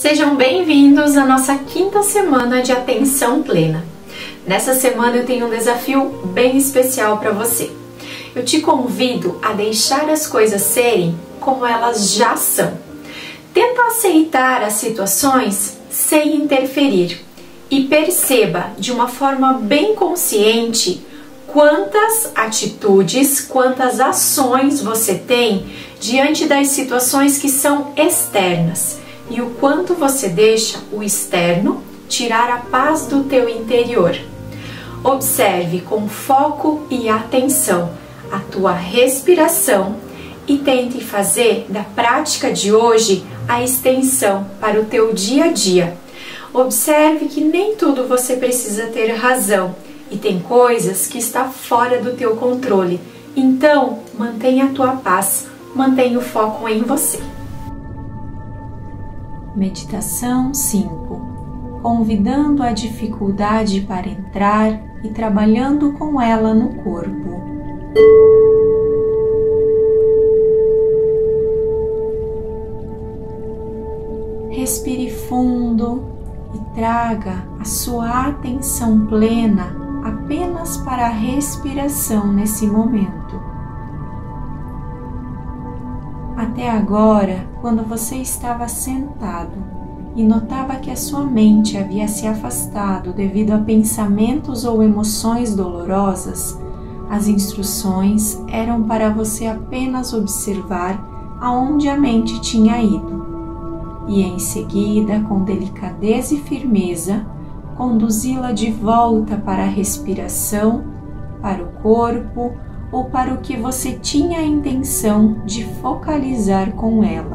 Sejam bem-vindos à nossa quinta semana de atenção plena. Nessa semana eu tenho um desafio bem especial para você. Eu te convido a deixar as coisas serem como elas já são. Tenta aceitar as situações sem interferir e perceba de uma forma bem consciente quantas atitudes, quantas ações você tem diante das situações que são externas e o quanto você deixa o externo tirar a paz do teu interior. Observe com foco e atenção a tua respiração e tente fazer da prática de hoje a extensão para o teu dia a dia. Observe que nem tudo você precisa ter razão e tem coisas que está fora do teu controle. Então, mantenha a tua paz, mantenha o foco em você. Meditação 5. Convidando a dificuldade para entrar e trabalhando com ela no corpo. Respire fundo e traga a sua atenção plena apenas para a respiração nesse momento. Até agora, quando você estava sentado e notava que a sua mente havia se afastado devido a pensamentos ou emoções dolorosas, as instruções eram para você apenas observar aonde a mente tinha ido e, em seguida, com delicadeza e firmeza, conduzi-la de volta para a respiração, para o corpo ou para o que você tinha a intenção de focalizar com ela.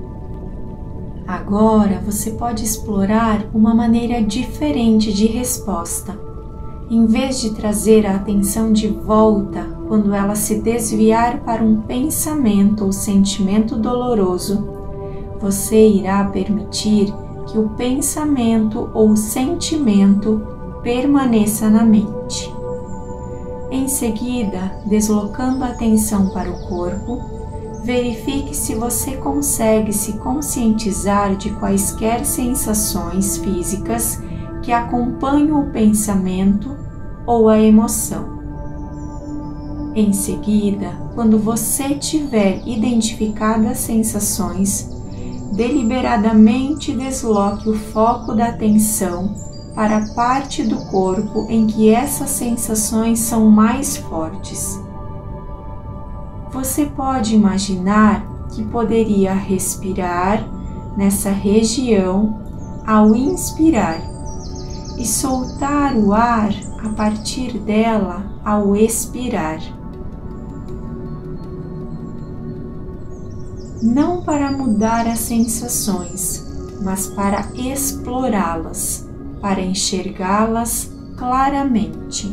Agora você pode explorar uma maneira diferente de resposta. Em vez de trazer a atenção de volta quando ela se desviar para um pensamento ou sentimento doloroso, você irá permitir que o pensamento ou sentimento permaneça na mente. Em seguida, deslocando a atenção para o corpo, verifique se você consegue se conscientizar de quaisquer sensações físicas que acompanham o pensamento ou a emoção. Em seguida, quando você tiver identificado as sensações, deliberadamente desloque o foco da atenção para a parte do corpo em que essas sensações são mais fortes. Você pode imaginar que poderia respirar nessa região ao inspirar e soltar o ar a partir dela ao expirar. Não para mudar as sensações, mas para explorá-las, para enxergá-las claramente.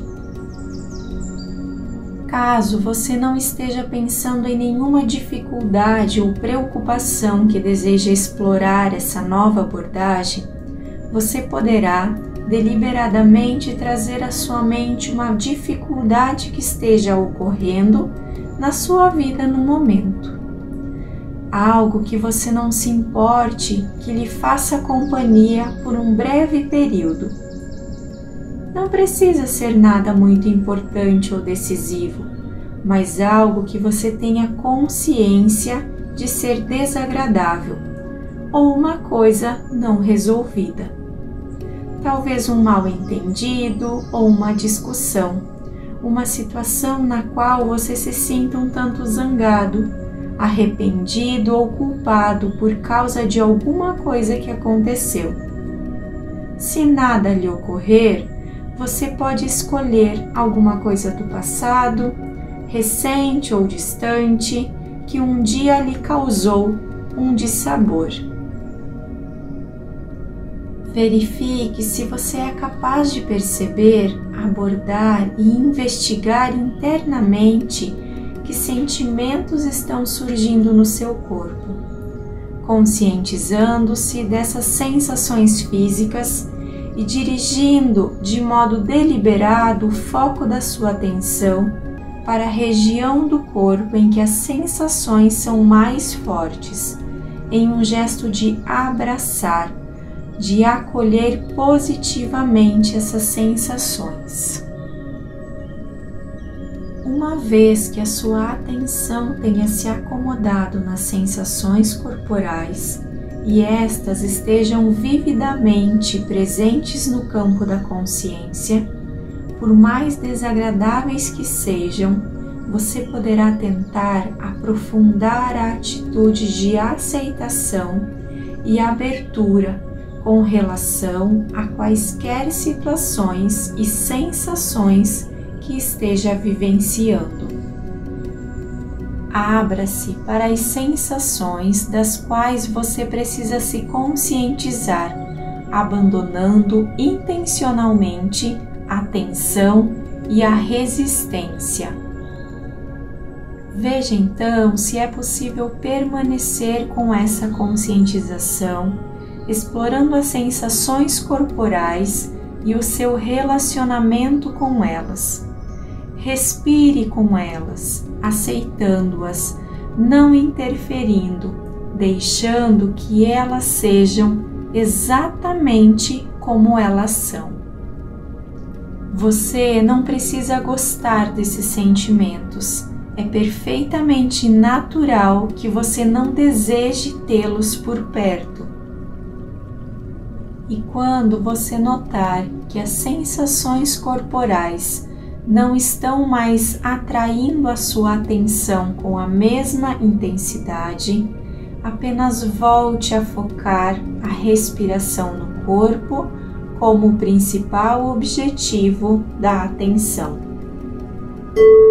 Caso você não esteja pensando em nenhuma dificuldade ou preocupação que deseja explorar essa nova abordagem, você poderá deliberadamente trazer à sua mente uma dificuldade que esteja ocorrendo na sua vida no momento. Algo que você não se importe que lhe faça companhia por um breve período. Não precisa ser nada muito importante ou decisivo, mas algo que você tenha consciência de ser desagradável ou uma coisa não resolvida. Talvez um mal-entendido ou uma discussão, uma situação na qual você se sinta um tanto zangado, arrependido ou culpado por causa de alguma coisa que aconteceu. Se nada lhe ocorrer, você pode escolher alguma coisa do passado, recente ou distante, que um dia lhe causou um dissabor. Verifique se você é capaz de perceber, abordar e investigar internamente que sentimentos estão surgindo no seu corpo, conscientizando-se dessas sensações físicas e dirigindo de modo deliberado o foco da sua atenção para a região do corpo em que as sensações são mais fortes em um gesto de abraçar, de acolher positivamente essas sensações. Uma vez que a sua atenção tenha se acomodado nas sensações corporais e estas estejam vividamente presentes no campo da consciência, por mais desagradáveis que sejam, você poderá tentar aprofundar a atitude de aceitação e abertura com relação a quaisquer situações e sensações que esteja vivenciando. Abra-se para as sensações das quais você precisa se conscientizar, abandonando intencionalmente a tensão e a resistência. Veja então se é possível permanecer com essa conscientização, explorando as sensações corporais e o seu relacionamento com elas. Respire com elas, aceitando-as, não interferindo, deixando que elas sejam exatamente como elas são. Você não precisa gostar desses sentimentos. É perfeitamente natural que você não deseje tê-los por perto. E quando você notar que as sensações corporais não estão mais atraindo a sua atenção com a mesma intensidade, apenas volte a focar a respiração no corpo como o principal objetivo da atenção.